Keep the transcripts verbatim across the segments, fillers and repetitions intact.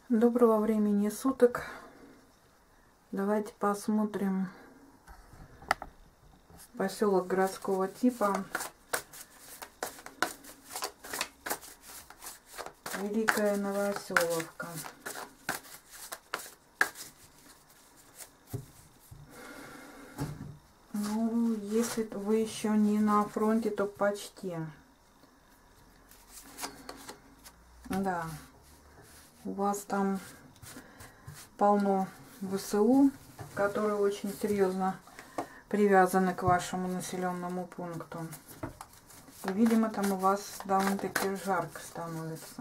Доброго времени суток. Давайте посмотрим поселок городского типа. Великая Новоселовка. Ну, если вы еще не на фронте, то почти. Да. У вас там полно ВСУ, которые очень серьезно привязаны к вашему населенному пункту. И, видимо, там у вас довольно-таки жарко становится.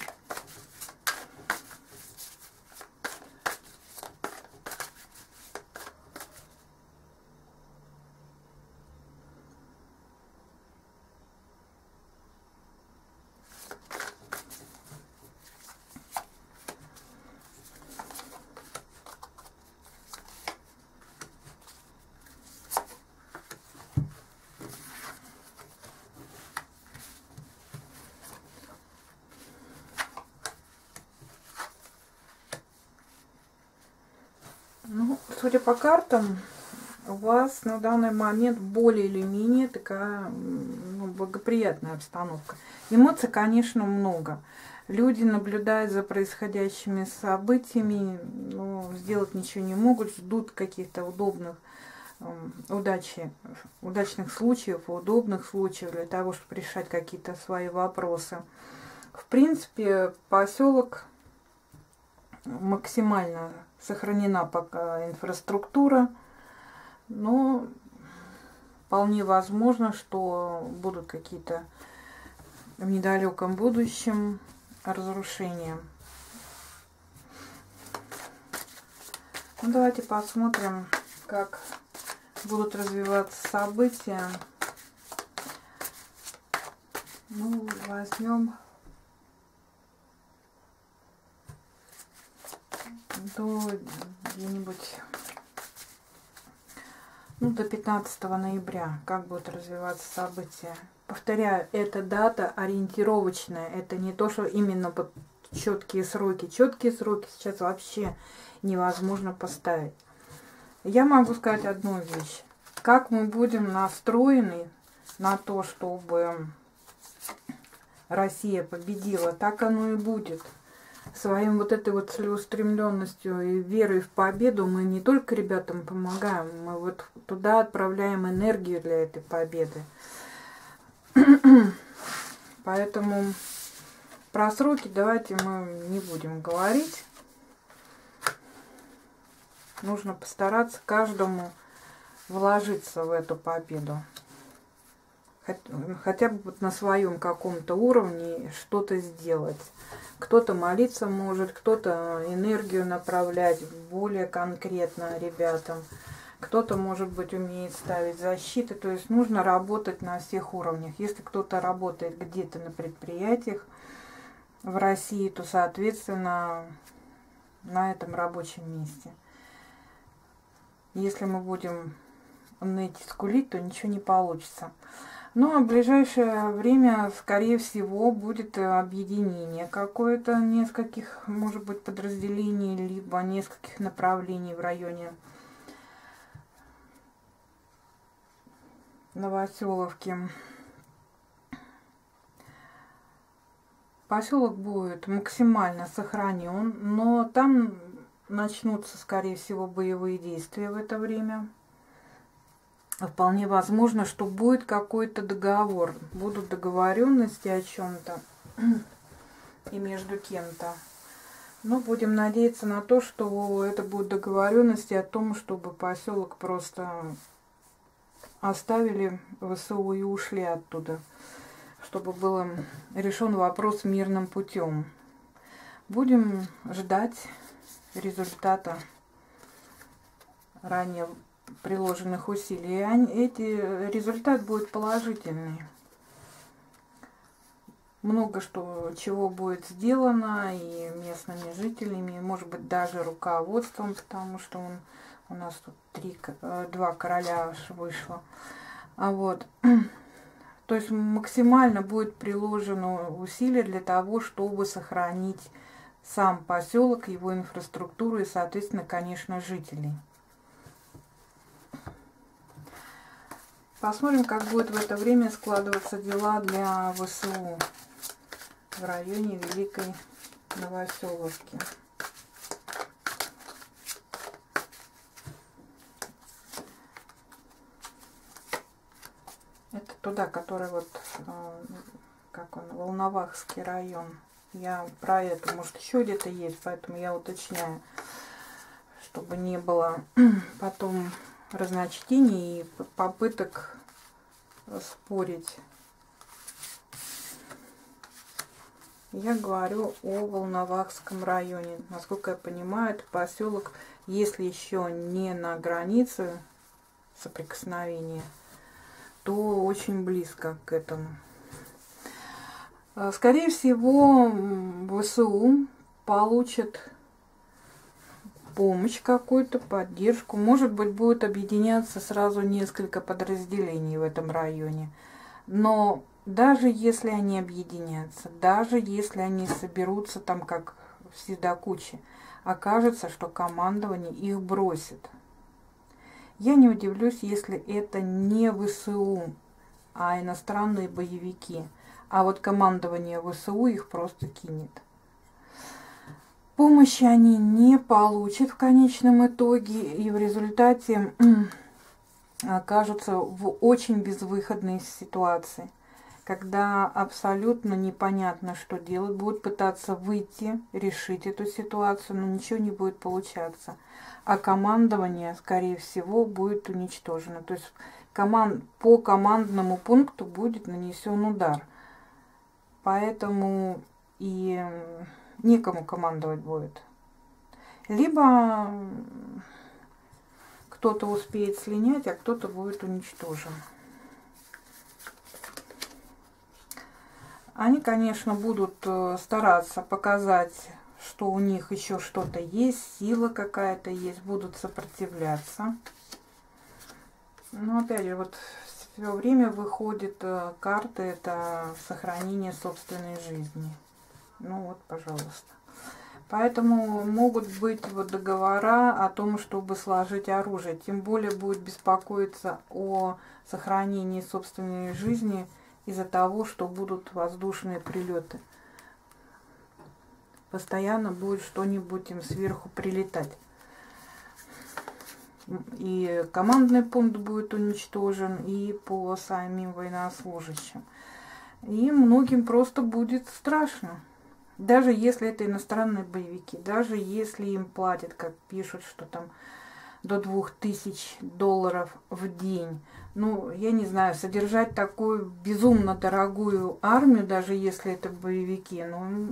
Ну, судя по картам, у вас на данный момент более или менее такая ну, благоприятная обстановка. Эмоций, конечно, много. Люди наблюдают за происходящими событиями, но сделать ничего не могут, ждут каких-то удобных, удачи, удачных случаев, удобных случаев для того, чтобы решать какие-то свои вопросы. В принципе, поселок максимально сохранена пока инфраструктура, но вполне возможно, что будут какие-то в недалеком будущем разрушения. Ну, давайте посмотрим, как будут развиваться события. Ну, возьмем до где-нибудь ну, до пятнадцатого ноября, как будут развиваться события. Повторяю, эта дата ориентировочная, это не то, что именно под четкие сроки. Четкие сроки сейчас вообще невозможно поставить. Я могу сказать одну вещь. Как мы будем настроены на то, чтобы Россия победила, так оно и будет. Своим вот этой вот целеустремленностью и верой в победу мы не только ребятам помогаем, мы вот туда отправляем энергию для этой победы. Поэтому про сроки давайте мы не будем говорить. Нужно постараться каждому вложиться в эту победу. Хотя бы вот на своем каком-то уровне что-то сделать. Кто-то молиться может, кто-то энергию направлять более конкретно ребятам. Кто-то, может быть, умеет ставить защиты. То есть нужно работать на всех уровнях. Если кто-то работает где-то на предприятиях в России, то, соответственно, на этом рабочем месте. Если мы будем ныть и скулить, то ничего не получится. Ну, а в ближайшее время, скорее всего, будет объединение какое-то нескольких, может быть, подразделений, либо нескольких направлений в районе Новоселовки. Поселок будет максимально сохранен, но там начнутся, скорее всего, боевые действия в это время. Вполне возможно, что будет какой-то договор, будут договоренности о чем-то и между кем-то. Но будем надеяться на то, что это будут договоренности о том, чтобы поселок просто оставили ВСУ и ушли оттуда, чтобы был решен вопрос мирным путем. Будем ждать результата ранее приложенных усилий. Эти результат будет положительный. Много что чего будет сделано и местными жителями, может быть, даже руководством, потому что он, у нас тут три, два короля аж вышло. А вот, то есть максимально будет приложено усилие для того, чтобы сохранить сам поселок, его инфраструктуру и, соответственно, конечно, жителей. Посмотрим, как будет в это время складываться дела для ВСУ в районе Великой Новоселовки. Это туда, который вот, как он, Волновахский район. Я про это, может, еще где-то есть, поэтому я уточняю, чтобы не было потом разночтений и попыток спорить. Я говорю о Волновахском районе. Насколько я понимаю, это поселок, если еще не на границе соприкосновения, то очень близко к этому. Скорее всего, ВСУ получит помощь какую-то, поддержку. Может быть, будет объединяться сразу несколько подразделений в этом районе. Но даже если они объединятся, даже если они соберутся там как все до кучи, окажется, что командование их бросит. Я не удивлюсь, если это не ВСУ, а иностранные боевики. А вот командование ВСУ их просто кинет. Помощи они не получат в конечном итоге, и в результате окажутся в очень безвыходной ситуации, когда абсолютно непонятно, что делать, будут пытаться выйти, решить эту ситуацию, но ничего не будет получаться. А командование, скорее всего, будет уничтожено. То есть команд... по командному пункту будет нанесен удар. Поэтому и некому командовать будет. Либо кто-то успеет слинять, а кто-то будет уничтожен. Они, конечно, будут стараться показать, что у них еще что-то есть, сила какая-то есть, будут сопротивляться. Но опять же, вот все время выходит карта, это сохранение собственной жизни. Ну вот, пожалуйста. Поэтому могут быть вот договора о том, чтобы сложить оружие. Тем более будет беспокоиться о сохранении собственной жизни из-за того, что будут воздушные прилеты. Постоянно будет что-нибудь им сверху прилетать. И командный пункт будет уничтожен, и по самим военнослужащим. И многим просто будет страшно. Даже если это иностранные боевики, даже если им платят, как пишут, что там до двух тысяч долларов в день. Ну, я не знаю, содержать такую безумно дорогую армию, даже если это боевики, ну,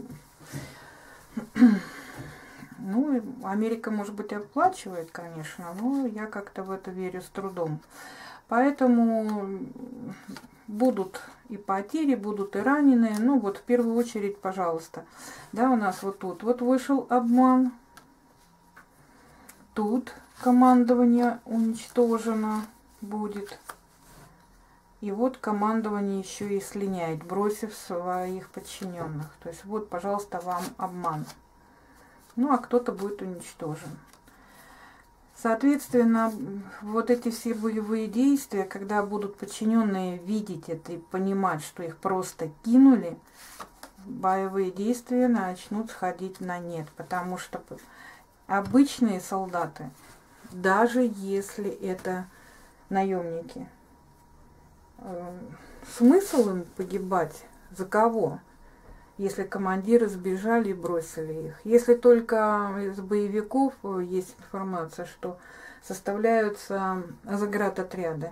ну, Америка, может быть, оплачивает, конечно, но я как-то в это верю с трудом. Поэтому будут и потери, будут и раненые. Ну, вот в первую очередь, пожалуйста, да, у нас вот тут вот вышел обман. Тут командование уничтожено будет. И вот командование еще и слиняет, бросив своих подчиненных. То есть вот, пожалуйста, вам обман. Ну, а кто-то будет уничтожен. Соответственно, вот эти все боевые действия, когда будут подчиненные видеть это и понимать, что их просто кинули, боевые действия начнут сходить на нет. Потому что обычные солдаты, даже если это наемники, смысл им погибать? За кого? Если командиры сбежали и бросили их. Если только из боевиков есть информация, что составляются заградотряды.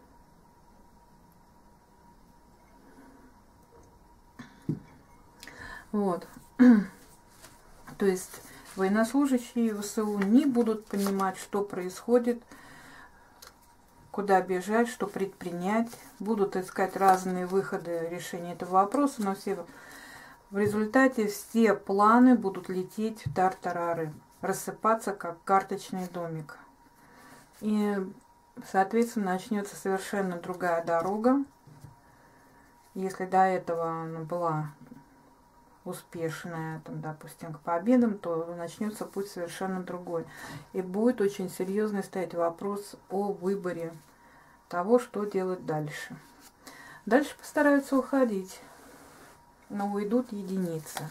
Вот. То есть военнослужащие ВСУ не будут понимать, что происходит, куда бежать, что предпринять. Будут искать разные выходы решения этого вопроса, но все... В результате все планы будут лететь в тартарары, рассыпаться как карточный домик. И, соответственно, начнется совершенно другая дорога. Если до этого она была успешная, там, допустим, к победам, то начнется путь совершенно другой. И будет очень серьезный стоять вопрос о выборе того, что делать дальше. Дальше постараются уходить, но уйдут единицы.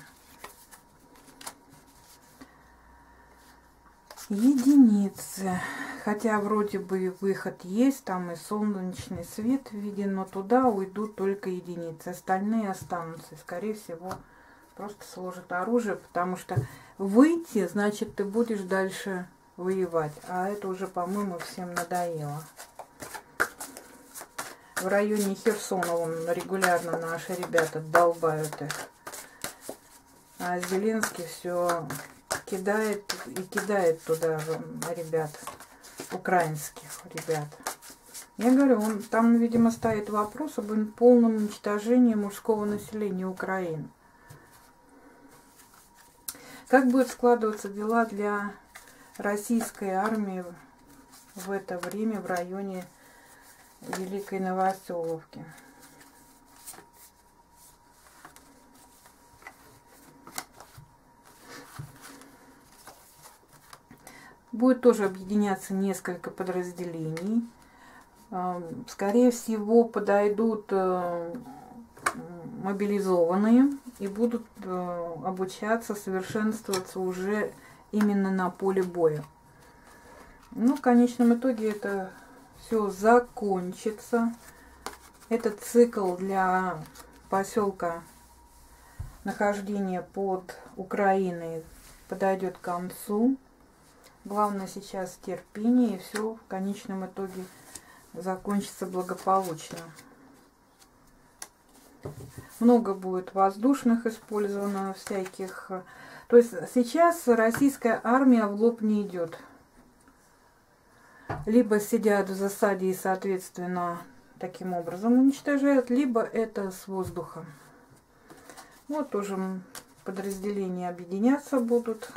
Единицы. Хотя вроде бы выход есть, там и солнечный свет виден, но туда уйдут только единицы. Остальные останутся. И, скорее всего, просто сложат оружие, потому что выйти, значит, ты будешь дальше воевать. А это уже, по-моему, всем надоело. В районе Херсона вон, регулярно наши ребята долбают их. А Зеленский все кидает и кидает туда ребят, украинских ребят. Я говорю, он, там, видимо, стоит вопрос об полном уничтожении мужского населения Украины. Как будут складываться дела для российской армии в это время в районе Великой Новоселовки? Будет тоже объединяться несколько подразделений. Скорее всего, подойдут мобилизованные и будут обучаться, совершенствоваться уже именно на поле боя. Ну, в конечном итоге это все закончится. Этот цикл для поселка нахождения под Украиной подойдет к концу. Главное сейчас терпение, и все в конечном итоге закончится благополучно. Много будет воздушных использовано, всяких. То есть сейчас российская армия в лоб не идет. Либо сидят в засаде и, соответственно, таким образом уничтожают, либо это с воздуха. Вот тоже подразделения объединяться будут.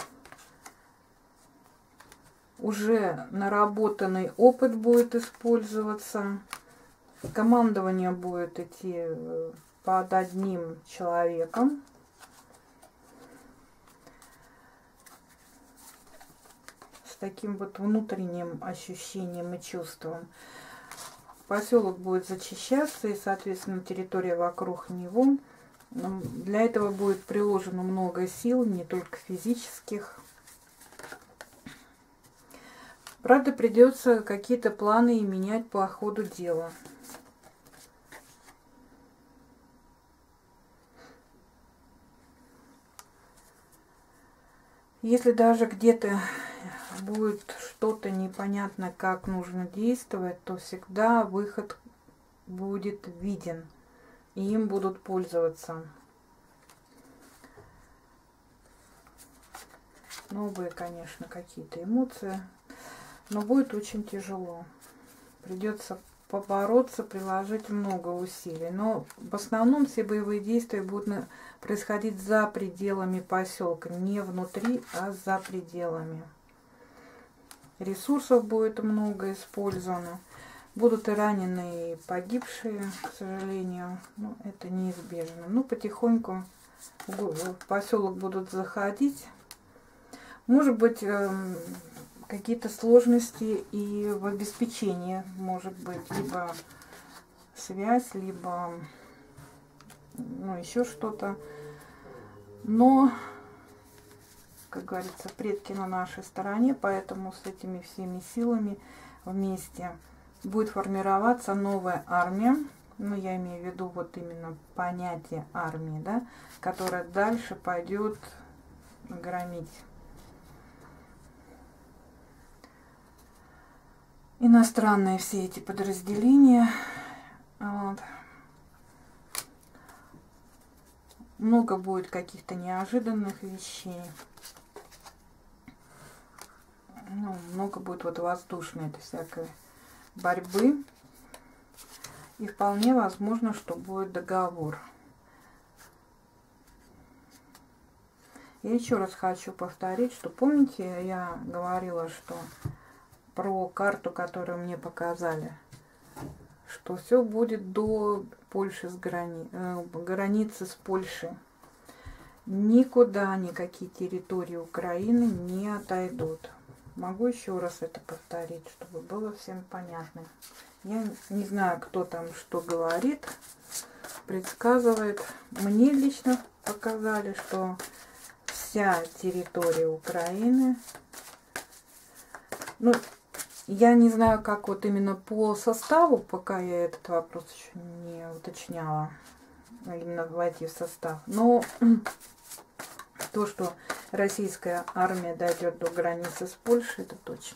Уже наработанный опыт будет использоваться. Командование будет идти под одним человеком. С таким вот внутренним ощущением и чувством. Поселок будет зачищаться и, соответственно, территория вокруг него. Для этого будет приложено много сил, не только физических. Правда, придется какие-то планы и менять по ходу дела. Если даже где-то будет что-то непонятно, как нужно действовать, то всегда выход будет виден, и им будут пользоваться. Новые, конечно, какие-то эмоции. Но будет очень тяжело. Придется побороться, приложить много усилий. Но в основном все боевые действия будут происходить за пределами поселка. Не внутри, а за пределами. Ресурсов будет много использовано. Будут и раненые, и погибшие, к сожалению. Но это неизбежно. Но потихоньку в поселок будут заходить. Может быть, какие-то сложности и в обеспечении, может быть, либо связь, либо ну, еще что-то. Но, как говорится, предки на нашей стороне, поэтому с этими всеми силами вместе будет формироваться новая армия. Ну, я имею в виду вот именно понятие армии, да, которая дальше пойдет громить иностранные все эти подразделения. Вот. Много будет каких-то неожиданных вещей. Ну, много будет вот воздушной это всякой борьбы. И вполне возможно, что будет договор. Я еще раз хочу повторить, что помните, я говорила, что про карту, которую мне показали, что все будет до Польши, с грани... э, границы с Польшей. никуда никакие территории Украины не отойдут. Могу еще раз это повторить, чтобы было всем понятно. Я не знаю, кто там что говорит, предсказывает. Мне лично показали, что вся территория Украины, ну, я не знаю, как вот именно по составу, пока я этот вопрос еще не уточняла, именно войти в состав. Но то, что российская армия дойдет до границы с Польшей, это точно.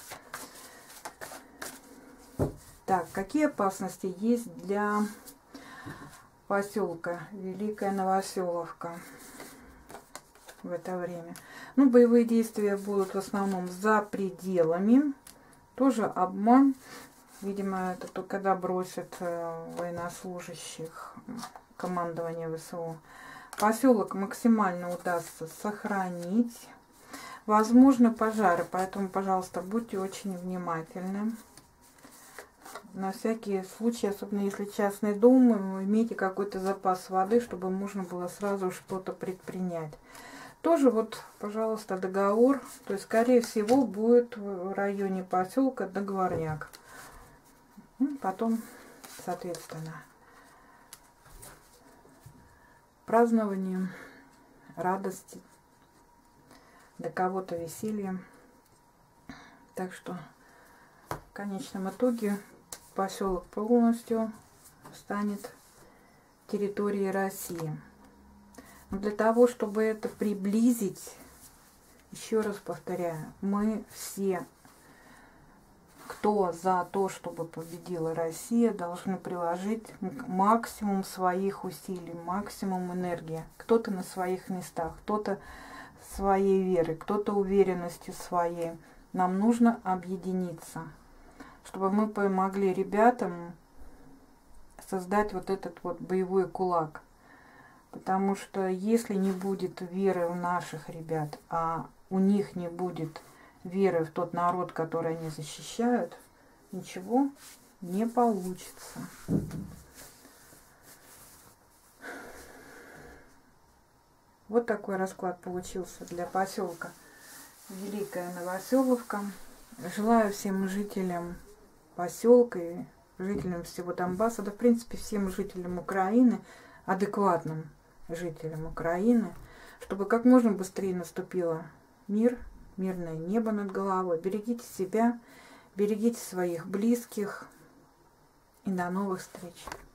Так, какие опасности есть для поселка Великая Новоселовка в это время? Ну, боевые действия будут в основном за пределами. Тоже обман. Видимо, это только когда бросят военнослужащих командования ВСУ. Поселок максимально удастся сохранить. Возможны пожары, поэтому, пожалуйста, будьте очень внимательны. На всякий случай, особенно если частный дом, имейте какой-то запас воды, чтобы можно было сразу что-то предпринять. Тоже вот, пожалуйста, договор. То есть, скорее всего, будет в районе поселка договорняк. Потом, соответственно, празднование, радости, для кого-то веселье. Так что в конечном итоге поселок полностью станет территорией России. Но для того, чтобы это приблизить, еще раз повторяю, мы все, кто за то, чтобы победила Россия, должны приложить максимум своих усилий, максимум энергии. Кто-то на своих местах, кто-то своей верой, кто-то уверенностью своей. Нам нужно объединиться, чтобы мы помогли ребятам создать вот этот вот боевой кулак. Потому что если не будет веры в наших ребят, а у них не будет веры в тот народ, который они защищают, ничего не получится. Вот такой расклад получился для поселка Великая Новоселовка. Желаю всем жителям поселка и жителям всего Донбасса, да в принципе всем жителям Украины, адекватным жителям Украины, чтобы как можно быстрее наступило мир, мирное небо над головой. Берегите себя, берегите своих близких и до новых встреч.